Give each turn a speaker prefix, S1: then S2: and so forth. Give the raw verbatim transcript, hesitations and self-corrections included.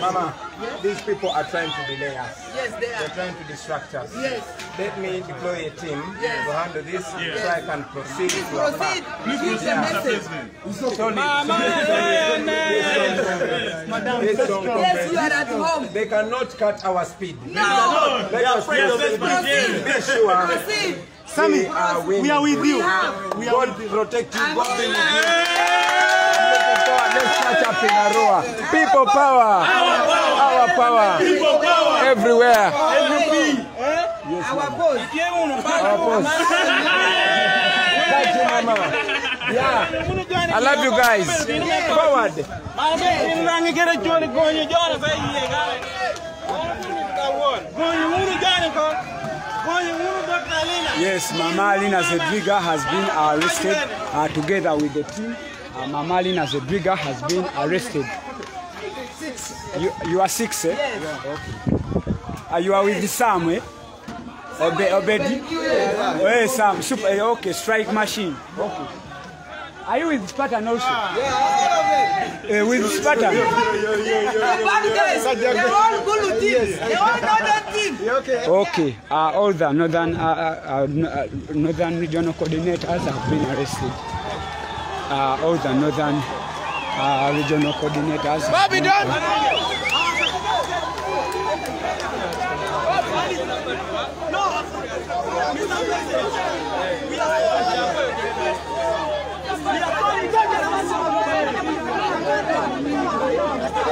S1: Mama, yes. These people are trying to delay us.
S2: Yes, they are.
S1: They're trying to distract us.
S2: Yes.
S1: Let me deploy a team
S2: yes.
S1: to handle this yes. so I can proceed.
S2: Please proceed.
S3: Please proceed,
S1: yeah.
S3: Mister President.
S1: Mama,
S2: yes, you are at home.
S1: They cannot cut our speed.
S2: No.
S1: Let us proceed. Be sure.
S2: Proceed.
S1: Sammy, we are,
S4: we are with you.
S1: We are God protect you. God be with you. Let's catch up in Aroa. People power. Our power.
S3: People power.
S1: Everywhere.
S3: Everything.
S1: Yes,
S2: our boss.
S1: Our boss. Thank you, Mama. Yeah. I love you guys. Forward.
S4: Yes, Mama Lina Zedriga has been arrested uh, together with the team. Uh, Mama Lina Zedriga has been arrested.
S2: Six.
S4: You, you are six, eh?
S2: Yes.
S4: Yeah, okay. Uh, you are with Sam, eh? Obe, Obedi? Oh, yes, Sam. Super, okay, strike machine. Okay. Are you with Spartan also?
S2: Yeah,
S4: uh, with Spartan?
S2: They're bad guys. They're all good teams. They're all northern teams.
S4: Okay. Okay. Uh, all the northern, uh, uh, uh, northern regional coordinators have been arrested. Uh, all the northern uh, regional coordinators.
S1: Bobby, done. No.